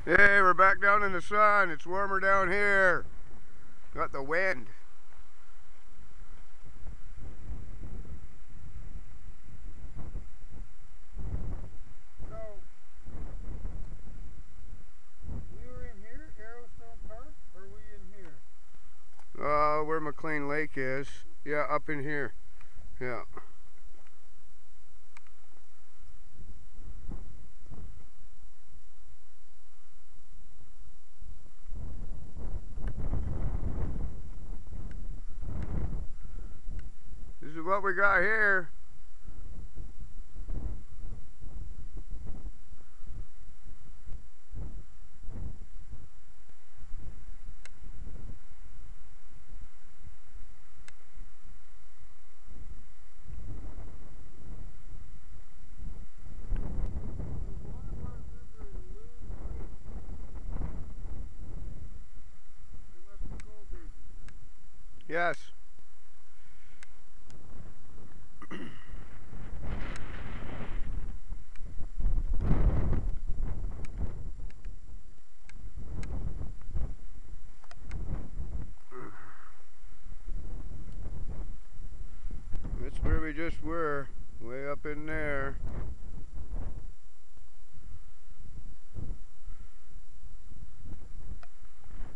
Hey, we're back down in the sun. It's warmer down here. Got the wind. So, we were in here, Arrowstone Park, or we in here? Where McLean Lake is. Yeah, up in here. Yeah. This is what we got here. Bonaparte River and Loon Creek. They must be gold basins then. Yes. That's where we just were. Way up in there.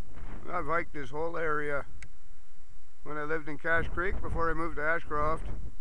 I've hiked this whole area when I lived in Cache Creek before I moved to Ashcroft.